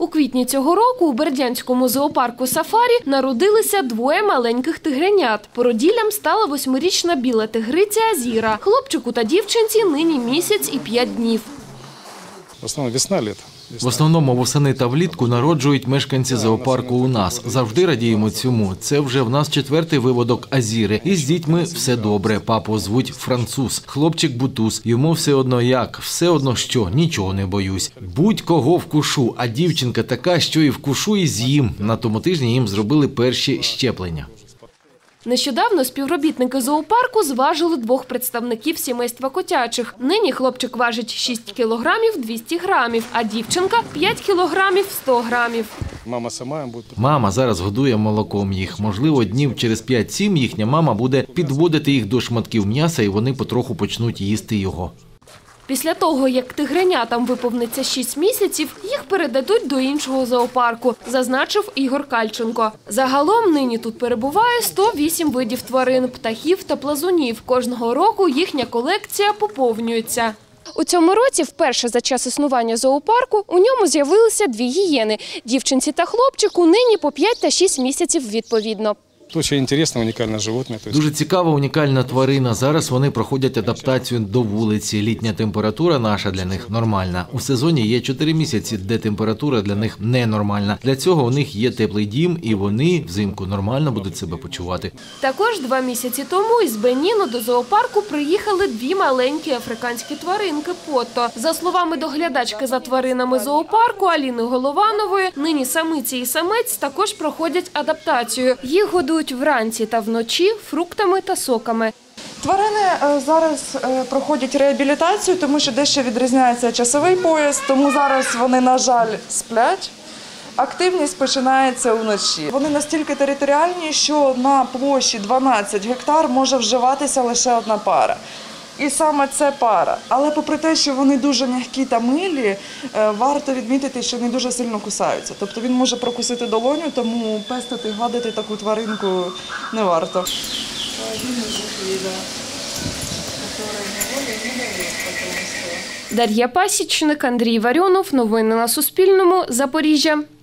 У квітні цього року у бердянському зоопарку «Сафарі» народилися двоє маленьких тигренят. Породіллям стала 8-річна біла тигриця Азіра. Хлопчику та дівчинці нині місяць і 5 днів. В основному весна-літо. В основному восени та влітку народжують мешканці зоопарку у нас. Завжди радіємо цьому. Це вже в нас 4-й виводок Азіри. І з дітьми все добре. Папу звуть Француз. Хлопчик Бутуз. Йому все одно як, все одно що, нічого не боюсь. Будь-кого вкушу, а дівчинка така, що і вкушу, і з'їм. На тому тижні їм зробили перші щеплення. Нещодавно співробітники зоопарку зважили 2 представників сімейства котячих. Нині хлопчик важить 6 кілограмів 200 грамів, а дівчинка – 5 кілограмів 100 грамів. Мама зараз годує молоком їх. Можливо, днів через 5-7 їхня мама буде підводити їх до шматків м'яса і вони потроху почнуть їсти його. Після того, як тигренятам виповниться 6 місяців, їх передадуть до іншого зоопарку, зазначив Ігор Кальченко. Загалом нині тут перебуває 108 видів тварин, птахів та плазунів. Кожного року їхня колекція поповнюється. У цьому році, вперше за час існування зоопарку, у ньому з'явилися 2 гієни. Дівчинці та хлопчику нині по 5 та 6 місяців відповідно. Дуже цікаве, унікальне животне. Дуже цікава, унікальна тварина. Зараз вони проходять адаптацію до вулиці. Літня температура наша для них нормальна. У сезоні є 4 місяці, де температура для них ненормальна. Для цього у них є теплий дім і вони взимку нормально будуть себе почувати. Також 2 місяці тому із Беніну до зоопарку приїхали 2 маленькі африканські тваринки Потто. За словами доглядачки за тваринами зоопарку Аліни Голованової, нині самиці і самець також проходять адаптацію. Їх годують вранці та вночі фруктами та соками. Тварини зараз проходять реабілітацію, тому що дещо відрізняється часовий пояс, тому зараз вони, на жаль, сплять. Активність починається вночі. Вони настільки територіальні, що на площі 12 гектар може вживатися лише 1 пара. І саме це пара. Але попри те, що вони дуже м'які та милі, варто відмітити, що вони дуже сильно кусаються. Тобто він може прокусити долоню, тому пестити, гладити таку тваринку не варто. Дар'я Пасічник, Андрій Варіонов. Новини на Суспільному. Запоріжжя.